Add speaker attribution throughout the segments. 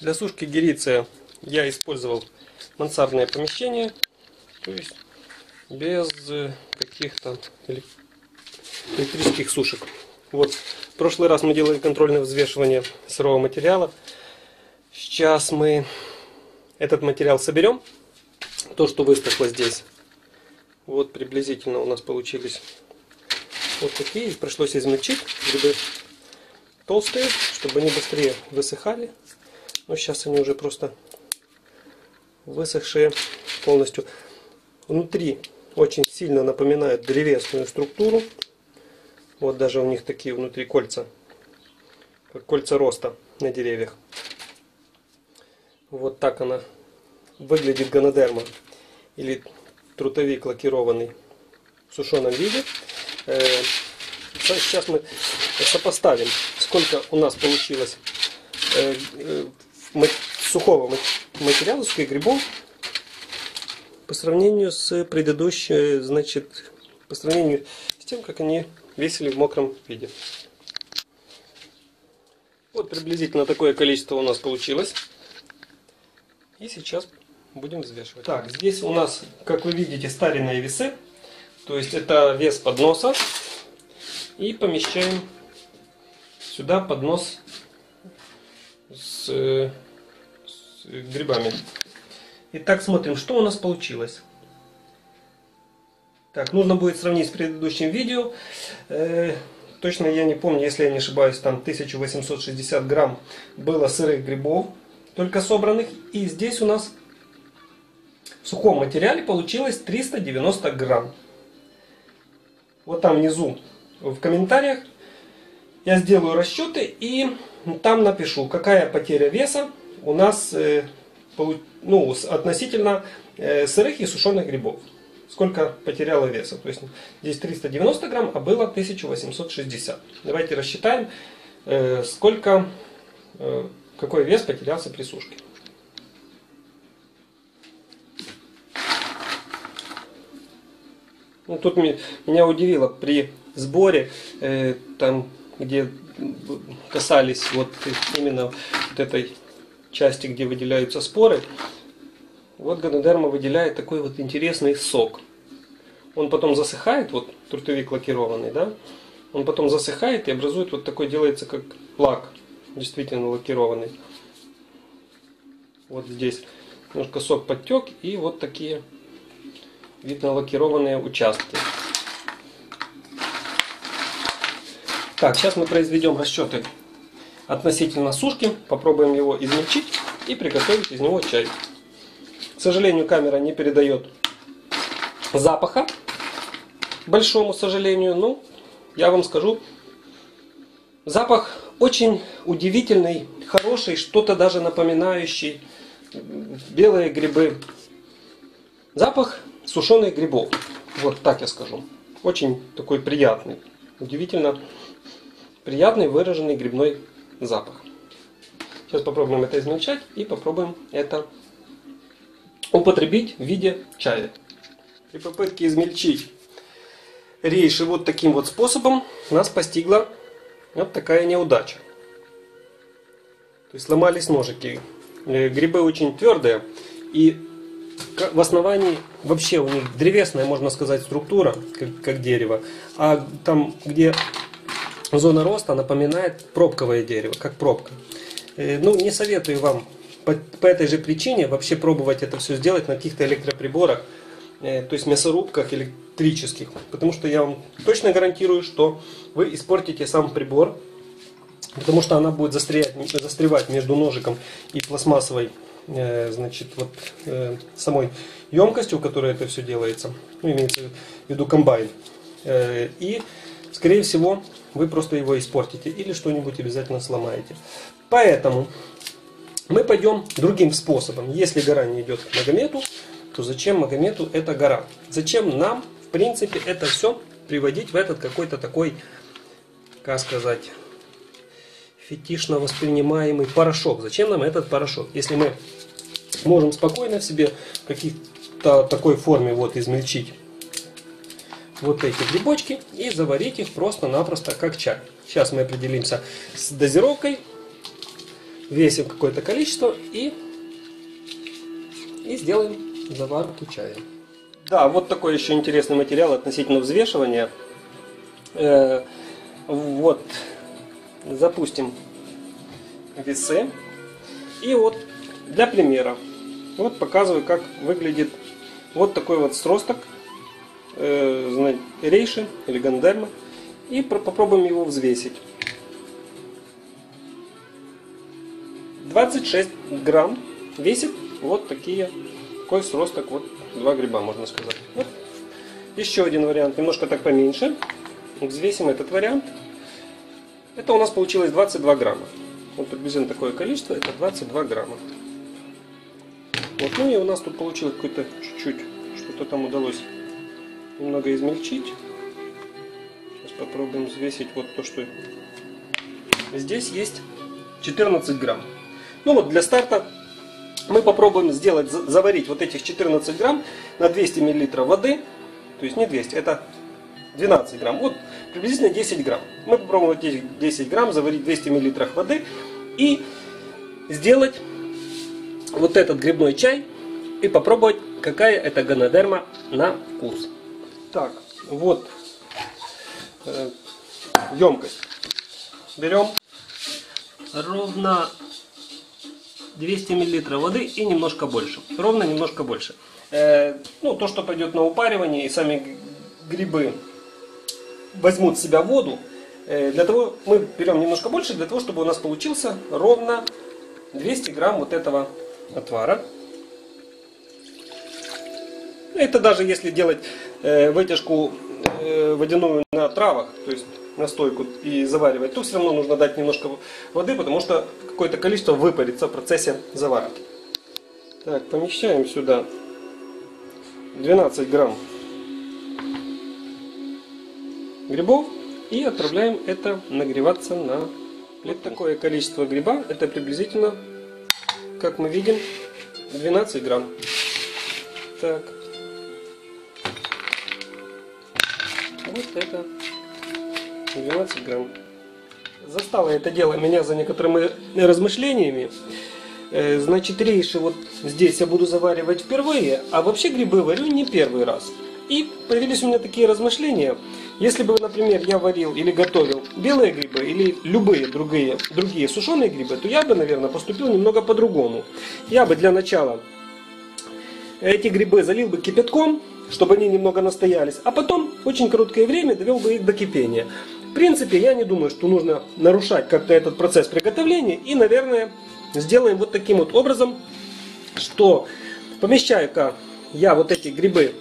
Speaker 1: Для сушки гериция я использовал мансардное помещение, то есть без каких-то электрических сушек. Вот, в прошлый раз мы делали контрольное взвешивание сырого материала. Сейчас мы этот материал соберем, то, что высохло здесь. Вот приблизительно у нас получились вот такие. Пришлось измельчить. Грибы толстые, чтобы они быстрее высыхали. Но сейчас они уже просто высохшие полностью. Внутри очень сильно напоминают древесную структуру. Вот даже у них такие внутри кольца, как кольца роста на деревьях. Вот так она выглядит, гонодерма или трутовик лакированный в сушеном виде. Сейчас мы сопоставим, сколько у нас получилось сухого материала, сухих грибов по сравнению с предыдущей, значит, по сравнению с тем, как они весили в мокром виде. Вот приблизительно такое количество у нас получилось. И сейчас будем взвешивать. Так, здесь у нас, как вы видите, старинные весы. То есть это вес подноса. И помещаем сюда поднос с грибами. Итак, смотрим, что у нас получилось. Так, нужно будет сравнить с предыдущим видео. Точно я не помню, если я не ошибаюсь, там 1860 грамм было сырых грибов, только собранных. И здесь у нас в сухом материале получилось 390 грамм. Вот там внизу в комментариях я сделаю расчеты и там напишу, какая потеря веса у нас относительно сырых и сушеных грибов. Сколько потеряло веса. То есть здесь 390 грамм, а было 1860. Давайте рассчитаем, какой вес потерялся при сушке. Ну, тут меня удивило при сборе, там где касались вот именно вот этой части, где выделяются споры, вот гонодерма выделяет такой вот интересный сок. Он потом засыхает, вот трутовик лакированный, да, он потом засыхает и образует вот такой, делается как лак, действительно лакированный. Вот здесь немножко сок подтек и вот такие, видно, лакированные участки. Так, сейчас мы произведем расчеты относительно сушки, попробуем его измельчить и приготовить из него чай. К сожалению, камера не передает запаха, к большому сожалению, но я вам скажу, запах очень удивительный, хороший, что-то даже напоминающий белые грибы. Запах сушеных грибов, вот так я скажу. Очень такой приятный, удивительно приятный выраженный грибной запах. Сейчас попробуем это измельчать и попробуем это употребить в виде чая. При попытке измельчить рейши вот таким вот способом нас постигла вот такая неудача. То есть сломались ножики. Грибы очень твердые и в основании вообще у них древесная, можно сказать, структура, как дерево. А там, где зона роста, напоминает пробковое дерево, как пробка. Ну, не советую вам по этой же причине вообще пробовать это все сделать на каких-то электроприборах, то есть мясорубках электрических. Потому что я вам точно гарантирую, что вы испортите сам прибор, потому что она будет застревать между ножиком и пластмассовой, значит, вот самой емкостью, в которой это все делается. Ну, имеется в виду комбайн. И, скорее всего, вы просто его испортите или что-нибудь обязательно сломаете. Поэтому мы пойдем другим способом. Если гора не идет к Магомету, то зачем Магомету эта гора? Зачем нам, в принципе, это все приводить в этот какой-то такой, как сказать, фетишно воспринимаемый порошок? Зачем нам этот порошок? Если мы можем спокойно в себе в какой-то такой форме вот измельчить вот эти грибочки и заварить их просто-напросто как чай. Сейчас мы определимся с дозировкой. весим какое-то количество и сделаем заварку чая. Да, вот такой еще интересный материал относительно взвешивания. Вот, запустим весы. И вот для примера, вот показываю, как выглядит вот такой вот сросток рейши или гандерма. И попробуем его взвесить. 26 грамм весит вот такой сросток, вот 2 гриба, можно сказать. Вот. Еще один вариант, немножко так поменьше. Взвесим этот вариант. Это у нас получилось 22 грамма. Вот приблизительно такое количество, это 22 грамма. Вот, ну и у нас тут получилось какое-то чуть-чуть, что-то там удалось немного измельчить. Сейчас попробуем взвесить вот то, что здесь есть 14 грамм. Ну вот для старта мы попробуем заварить вот этих 14 грамм на 200 миллилитров воды. То есть не 200, это 12 грамм. Вот приблизительно 10 грамм. Мы попробуем эти 10 грамм заварить в 200 миллилитров воды и сделать вот этот грибной чай и попробовать, какая это гонодерма на вкус. Так, вот емкость. Берем ровно 200 миллилитров воды и немножко больше. Ровно немножко больше. Ну, то, что пойдет на упаривание, и сами грибы возьмут в себя воду. Для того мы берем немножко больше, для того, чтобы у нас получился ровно 200 грамм вот этого отвара. Это даже если делать вытяжку водяную на травах, то есть настойку и заваривать, то все равно нужно дать немножко воды, потому что какое-то количество выпарится в процессе заварки. Так, помещаем сюда 12 грамм грибов и отправляем это нагреваться на плиту. Вот такое количество гриба, это приблизительно, как мы видим, 12 грамм. Так. Вот это 12 грамм. Застало это дело меня за некоторыми размышлениями. Значит, рейши вот здесь я буду заваривать впервые, а вообще грибы варю не первый раз. И появились у меня такие размышления. Если бы, например, я варил или готовил белые грибы или любые другие сушеные грибы, то я бы, наверное, поступил немного по-другому. Я бы для начала эти грибы залил бы кипятком, чтобы они немного настоялись, а потом очень короткое время довел бы их до кипения. В принципе, я не думаю, что нужно нарушать как-то этот процесс приготовления. И, наверное, сделаем вот таким вот образом, что помещаю-ка я вот эти грибы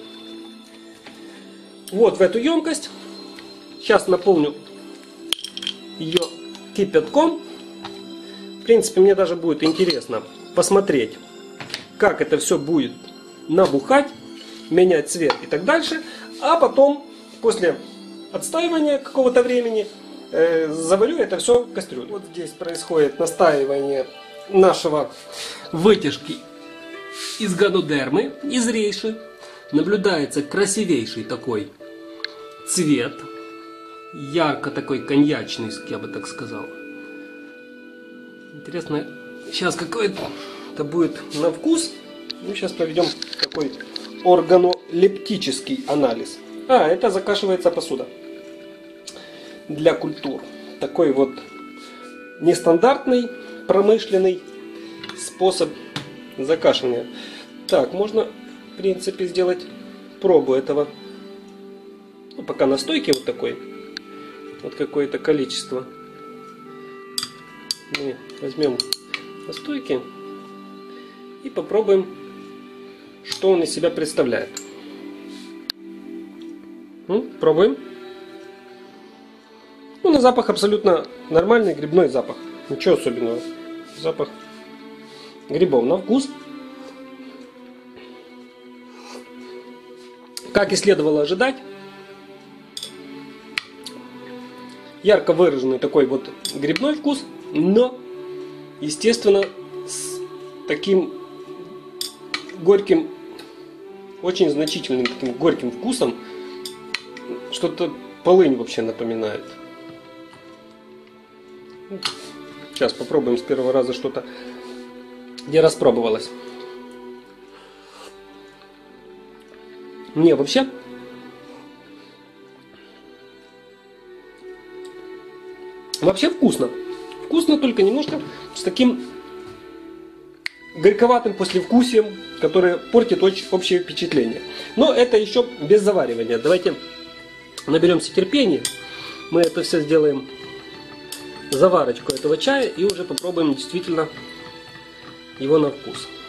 Speaker 1: вот в эту емкость. Сейчас наполню ее кипятком. В принципе, мне даже будет интересно посмотреть, как это все будет набухать, менять цвет и так дальше. А потом, после отстаивания какого-то времени, заварю это все в кастрюлю. Вот здесь происходит настаивание нашего вытяжки из гонодермы, из рейши. Наблюдается красивейший такой цвет. Ярко такой коньячный, я бы так сказал. Интересно, сейчас какой-то будет на вкус. Мы сейчас проведем такой органолептический анализ. Это закашивается посуда для культур. Такой вот нестандартный, промышленный способ закашивания. Так, можно, в принципе, сделать пробу этого. Ну, пока настойки вот такой. Вот какое-то количество. Мы возьмем настойки и попробуем, что он из себя представляет. Пробуем. Ну, на запах абсолютно нормальный грибной запах. Ничего особенного. Запах грибов. На вкус, как и следовало ожидать, ярко выраженный такой вот грибной вкус, но, естественно, с таким горьким, очень значительным таким горьким вкусом. Что-то полынь вообще напоминает. Сейчас попробуем с первого раза что-то, где распробовалось. Не, вообще вкусно. Вкусно, только немножко с таким горьковатым послевкусием, которое портит общее впечатление. Но это еще без заваривания. Давайте наберемся терпения. Мы это все сделаем, заварочку этого чая, и уже попробуем действительно его на вкус.